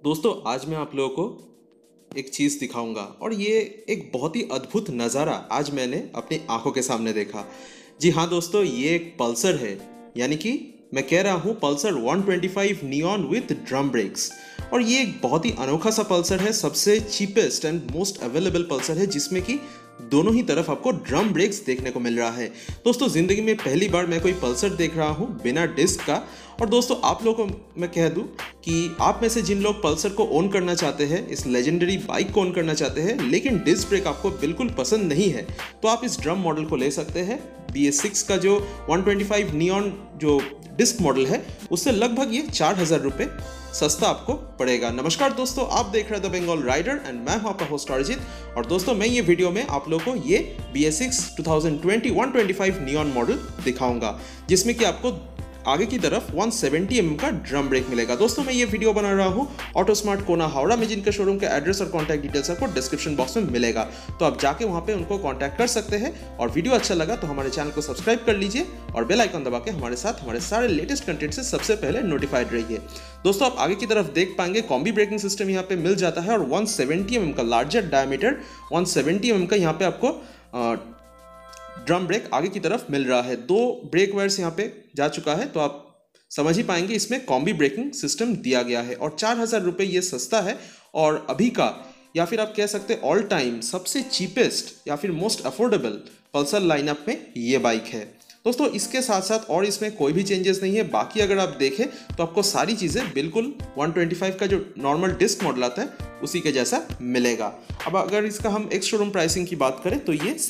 दोस्तों आज मैं आप लोगों को एक चीज़ दिखाऊंगा और ये एक बहुत ही अद्भुत नज़ारा आज मैंने अपनी आंखों के सामने देखा। जी हाँ दोस्तों, ये एक पल्सर है, यानी कि मैं कह रहा हूँ Pulsar 125 Neon with drum brakes. और ये एक बहुत ही अनोखा सा पल्सर है, सबसे cheapest and most available Pulsar है जिसमें कि दोनों ही तरफ आपको ड्रम ब्रेक्स देखने को मिल रहा है। दोस्तों ज़िंदगी में पहली बार मैं कोई पल्सर देख रहा हूँ बिना डिस्क का। और दोस्तों आप लोगों को मैं कह दूं कि आप में से जिन लोग पल्सर को ओन करना चाहते हैं, इस लेजेंडरी बाइक को ओन करना चाहते हैं, लेकिन डिस्क ब्रेक आपको बिल्कुल पसंद नहीं है, तो आप इस ड्रम मॉडल को ले सकते हैं। BS6 का जो 125 नियॉन जो डिस्क मॉडल है उससे लगभग ये 4000 रुपये सस्ता आपको पड़ेगा। नमस्कार दोस्तों, आप देख रहे हैं द बंगाल राइडर एंड मैं हूं आपका होस्ट अरिजीत। और दोस्तों मैं ये वीडियो में आप लोगों को ये BS6 2020 125 नियॉन मॉडल दिखाऊंगा, जिसमें कि आपको आगे की तरफ 170 mm का ड्रम ब्रेक मिलेगा। दोस्तों मैं ये वीडियो बना रहा हूँ ऑटो स्मार्ट कोना हावड़ा में, जिनके शोरूम का एड्रेस और कॉन्टैक्ट डिटेल्स आपको डिस्क्रिप्शन बॉक्स में मिलेगा, तो आप जाके वहाँ पे उनको कॉन्टैक्ट कर सकते हैं। और वीडियो अच्छा लगा तो हमारे चैनल को सब्सक्राइब कर लीजिए और बेल आइकन दबा के हमारे साथ हमारे सारे लेटेस्ट कंटेंट से सबसे पहले नोटिफाइड रहिए। दोस्तों आप आगे की तरफ देख पाएंगे कॉम्बी ब्रेकिंग सिस्टम यहाँ पे मिल जाता है और 170 mm का लार्जर डायमीटर 170 mm का यहाँ पे आपको ड्रम ब्रेक आगे की तरफ मिल रहा है। 2 ब्रेक वायर्स यहाँ पे जा चुका है, तो आप समझ ही पाएंगे इसमें कॉम्बी ब्रेकिंग सिस्टम दिया गया है। और 4000 रुपये ये सस्ता है और अभी का या फिर आप कह सकते हैं ऑल टाइम सबसे चीपेस्ट या फिर मोस्ट अफोर्डेबल पल्सर लाइनअप में ये बाइक है। दोस्तों इसके साथ साथ और इसमें कोई भी चेंजेस नहीं है। बाकी अगर आप देखें तो आपको सारी चीज़ें बिल्कुल 125 का जो नॉर्मल डिस्क मॉडल आता है उसी के जैसा मिलेगा। अब अगर इसका हम एक्स शोरूम प्राइसिंग की बात करें तो ये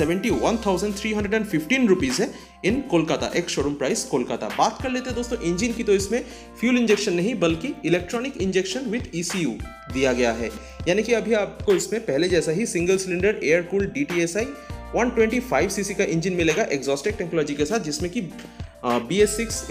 71,315 रुपीज़ है in Kolkata, ex showroom price Kolkata. बात कर लेते हैं दोस्तों इंजन की, तो इसमें फ्यूल इंजेक्शन नहीं बल्कि इलेक्ट्रॉनिक इंजेक्शन विथ ECU दिया गया है, यानी कि अभी आपको इसमें पहले जैसा ही single cylinder air cooled DTSI 125 cc का इंजन मिलेगा एग्जॉस्टिक टेक्नोलॉजी के साथ, जिसमें कि BS6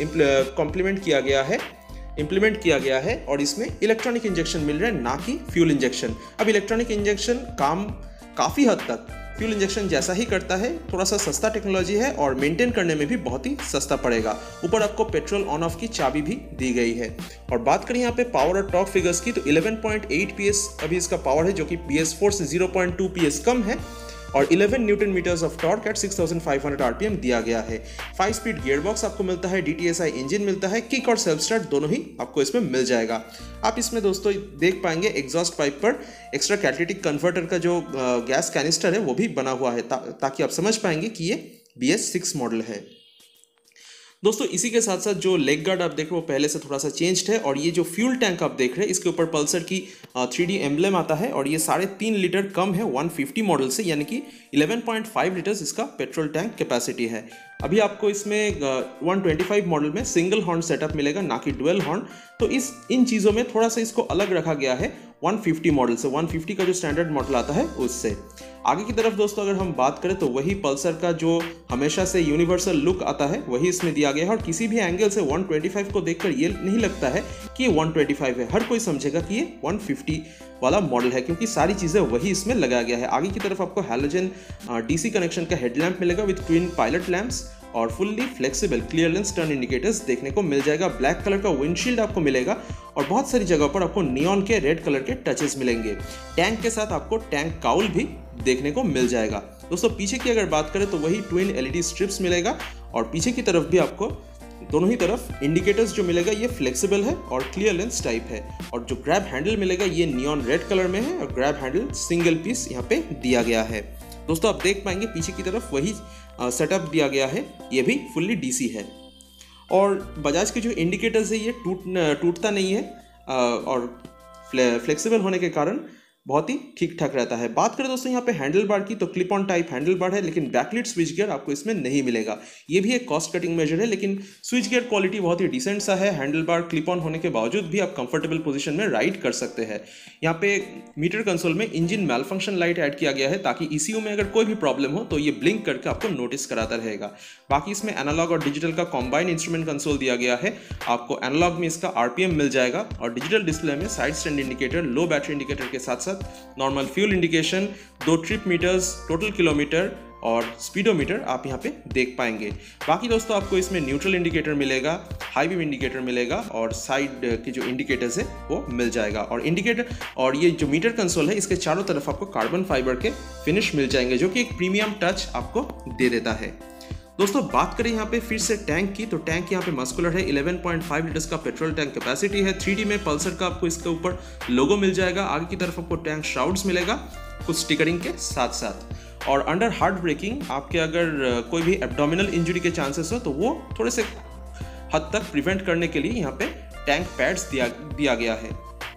इम्प्लीमेंट किया गया है और इसमें इलेक्ट्रॉनिक इंजेक्शन मिल रहा है, ना कि फ्यूल इंजेक्शन। अब इलेक्ट्रॉनिक इंजेक्शन काम काफ़ी हद तक फ्यूल इंजेक्शन जैसा ही करता है, थोड़ा सा सस्ता टेक्नोलॉजी है और मेंटेन करने में भी बहुत ही सस्ता पड़ेगा। ऊपर आपको पेट्रोल ऑन ऑफ की चाबी भी दी गई है। और बात करें यहाँ पे पावर और टॉर्क फिगर्स की, तो 11.8 PS अभी इसका पावर है, जो कि BS4 से 0.2 PS कम है, और 11 newton metres of torque at 6500 RPM दिया गया है। 5 स्पीड गियरबॉक्स आपको मिलता है, DTSI इंजन मिलता है, किक और सेल्फ स्टार्ट दोनों ही आपको इसमें मिल जाएगा। आप इसमें दोस्तों देख पाएंगे एग्जॉस्ट पाइप पर एक्स्ट्रा कैटेलिटिक कन्वर्टर का जो गैस कैनिस्टर है वो भी बना हुआ है, ताकि आप समझ पाएंगे कि ये BS6 मॉडल है। दोस्तों इसी के साथ साथ जो लेग गार्ड आप देख रहे हो वो पहले से थोड़ा सा चेंज्ड है, और ये जो फ्यूल टैंक आप देख रहे हैं इसके ऊपर पल्सर की 3D एम्ब्लेम आता है, और ये 3.5 लीटर कम है 150 मॉडल से, यानी कि 11.5 लीटर्स इसका पेट्रोल टैंक कैपेसिटी है। अभी आपको इसमें 125 मॉडल में सिंगल हॉर्न सेटअप मिलेगा, ना कि डुअल हॉर्न, तो इन चीज़ों में थोड़ा सा इसको अलग रखा गया है 150 मॉडल से, 150 का जो स्टैंडर्ड मॉडल आता है उससे। आगे की तरफ दोस्तों अगर हम बात करें तो वही पल्सर का जो हमेशा से यूनिवर्सल लुक आता है वही इसमें दिया गया है, और किसी भी एंगल से 125 को देखकर ये नहीं लगता है कि ये 125 है, हर कोई समझेगा कि ये 150 वाला मॉडल है, क्योंकि सारी चीज़ें वही इसमें लगाया गया है। आगे की तरफ आपको हैलोजन DC कनेक्शन का हेडलैम्प मिलेगा विद ट्विन पायलट लैंप्स, और fully flexible clear lens turn indicators देखने को मिल जाएगा। ब्लैक कलर का विंडशील्ड आपको मिलेगा, और बहुत सारी जगह पर आपको नियॉन के रेड कलर के टचेस मिलेंगे। टैंक के साथ आपको टैंक काउल भी देखने को मिल जाएगा। दोस्तों पीछे की अगर बात करें तो वही ट्विन LED स्ट्रिप्स मिलेगा, और पीछे की तरफ भी आपको दोनों ही तरफ इंडिकेटर्स जो मिलेगा ये फ्लेक्सिबल है और क्लियर लेंस टाइप है। और जो ग्रैब हैंडल मिलेगा ये नियॉन रेड कलर में है, और ग्रैब हैंडल सिंगल पीस यहाँ पे दिया गया है। दोस्तों आप देख पाएंगे पीछे की तरफ वही सेटअप दिया गया है, ये भी फुल्ली DC है। और बजाज के जो इंडिकेटर्स है ये टूटता नहीं है, और फ्लेक्सिबल होने के कारण बहुत ही ठीक ठाक रहता है। बात करें दोस्तों यहाँ पे हैंडल बार की, तो clip on type handle bar है, लेकिन बैकलिट स्विच गियर आपको इसमें नहीं मिलेगा। ये भी एक कॉस्ट कटिंग मेजर है, लेकिन स्विच गियर क्वालिटी बहुत ही डिसेंट सा है। हैंडल बार क्लिप ऑन होने के बावजूद भी आप कंफर्टेबल पोजीशन में राइड कर सकते हैं। यहाँ पे मीटर कंसोल में engine malfunction light add किया गया है, ताकि ECU में अगर कोई भी प्रॉब्लम हो तो ये ब्लिंक करके आपको नोटिस कराता रहेगा। बाकी इसमें एनालॉग और डिजिटल का कॉम्बाइन इंस्ट्रूमेंट कंसोल दिया गया है। आपको एनालॉग में इसका RPM मिल जाएगा, और डिजिटल डिस्प्ले में side stand indicator, low battery indicator के साथ साथ normal fuel indication, 2 trip meters, total kilometre, और स्पीडोमीटर आप यहाँ पे देख पाएंगे। बाकी दोस्तों आपको इसमें न्यूट्रल इंडिकेटर मिलेगा, हाई बीम इंडिकेटर मिलेगा और साइड के जो इंडिकेटर्स है वो मिल जाएगा। और इंडिकेटर और ये जो मीटर कंसोल है इसके चारों तरफ आपको कार्बन फाइबर के फिनिश मिल जाएंगे, जो कि एक प्रीमियम टच आपको दे देता है। दोस्तों बात करें यहाँ पे फिर से टैंक की, तो टैंक यहाँ पे मस्कुलर है, 11.5 लीटर्स का पेट्रोल टैंक कैपेसिटी है। 3D में पल्सर का आपको इसके ऊपर लोगो मिल जाएगा। आगे की तरफ आपको टैंक श्राउड्स मिलेगा कुछ स्टिकरिंग के साथ साथ। और अंडर हार्ड ब्रेकिंग आपके अगर कोई भी एब्डोमिनल इंजरी के चांसेस हो तो वो थोड़े से हद तक प्रिवेंट करने के लिए यहाँ पे टैंक पैड्स दिया गया है।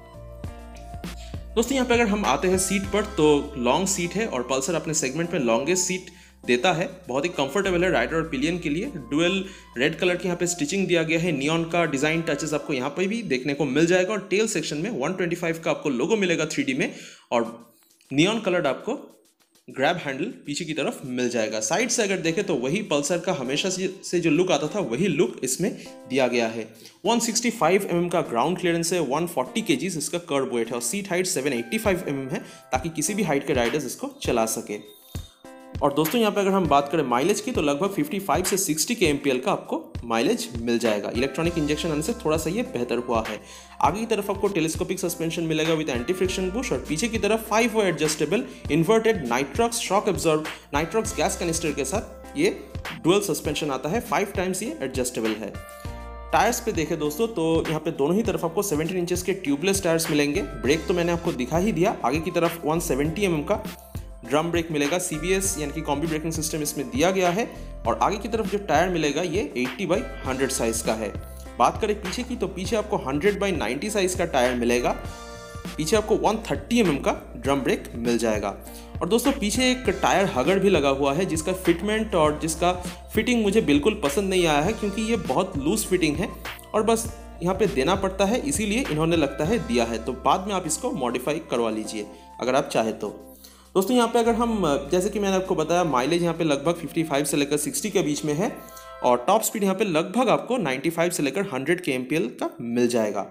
दोस्तों यहाँ पे अगर हम आते हैं सीट पर, तो लॉन्ग सीट है और पल्सर अपने सेगमेंट में लॉन्गेस्ट सीट देता है। बहुत ही कंफर्टेबल है राइडर और पिलियन के लिए। डुअल रेड कलर की यहाँ पे स्टिचिंग दिया गया है। नियॉन का डिजाइन टचेस आपको यहाँ पे भी देखने को मिल जाएगा। और टेल सेक्शन में 125 का आपको लोगो मिलेगा 3D में, और नियॉन कलर्ड आपको ग्रैब हैंडल पीछे की तरफ मिल जाएगा। साइड से अगर देखें तो वही पल्सर का हमेशा से जो लुक आता था वही लुक इसमें दिया गया है। 165 mm का ग्राउंड क्लियरेंस है, 140 kg इसका कर्व वेट है और सीट हाइट 785 mm है, ताकि किसी भी हाइट के राइडर्स इसको चला सके। और दोस्तों यहाँ पे अगर हम बात करें माइलेज की, तो लगभग 55 से 60 kmpl का आपको माइलेज मिल जाएगा। इलेक्ट्रॉनिक इंजेक्शन आने से थोड़ा सा ये बेहतर हुआ है। आगे की तरफ आपको टेलीस्कोपिक सस्पेंशन मिलेगा विद एंटी फ्रिक्शन बुश, और पीछे की तरफ 5-way adjustable inverted nitrox shock absorb nitrox gas canister के साथ ये डुअल सस्पेंशन आता है। 5 times ये एडजस्टेबल है। टायर्स पे देखें दोस्तों तो यहाँ पे दोनों ही तरफ आपको 17 इंचेस के ट्यूबलेस टायर्स मिलेंगे। ब्रेक तो मैंने आपको दिखा ही दिया। आगे की तरफ 170 mm का ड्रम ब्रेक मिलेगा। CBS यानी कि कॉम्बी ब्रेकिंग सिस्टम इसमें दिया गया है। और आगे की तरफ जो टायर मिलेगा ये 80/100 साइज का है। बात करें पीछे की, तो पीछे आपको 100/90 साइज का टायर मिलेगा। पीछे आपको 130 mm का ड्रम ब्रेक मिल जाएगा। और दोस्तों पीछे एक टायर हगर भी लगा हुआ है, जिसका फिटमेंट और जिसका फिटिंग मुझे बिल्कुल पसंद नहीं आया है, क्योंकि ये बहुत लूज फिटिंग है और बस यहाँ पे देना पड़ता है, इसीलिए इन्होंने लगता है दिया है। तो बाद में आप इसको मॉडिफाई करवा लीजिए अगर आप चाहे तो। दोस्तों यहाँ पे अगर हम, जैसे कि मैंने आपको बताया, माइलेज यहाँ पे लगभग 55 से लेकर 60 के बीच में है। और टॉप स्पीड यहाँ पे लगभग आपको 95 से लेकर 100 kmpl का मिल जाएगा।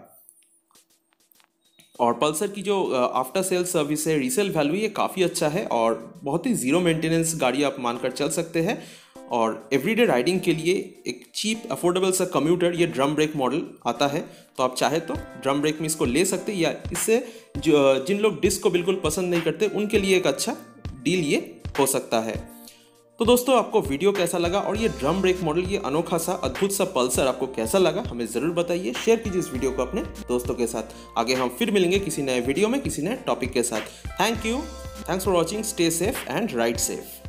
और पल्सर की जो आफ्टर सेल सर्विस है, रीसेल वैल्यू, ये काफ़ी अच्छा है और बहुत ही ज़ीरो मेंटेनेंस गाड़ी आप मानकर चल सकते हैं। और एवरीडे राइडिंग के लिए एक चीप अफोर्डेबल सा कम्यूटर ये ड्रम ब्रेक मॉडल आता है, तो आप चाहे तो ड्रम ब्रेक में इसको ले सकते हैं, या इससे जिन लोग डिस्क को बिल्कुल पसंद नहीं करते उनके लिए एक अच्छा डील ये हो सकता है। तो दोस्तों आपको वीडियो कैसा लगा और ये ड्रम ब्रेक मॉडल, ये अनोखा सा अद्भुत सा पल्सर आपको कैसा लगा हमें ज़रूर बताइए। शेयर कीजिए इस वीडियो को अपने दोस्तों के साथ। आगे हम फिर मिलेंगे किसी नए वीडियो में किसी नए टॉपिक के साथ। Thanks for watching. Stay safe and ride safe.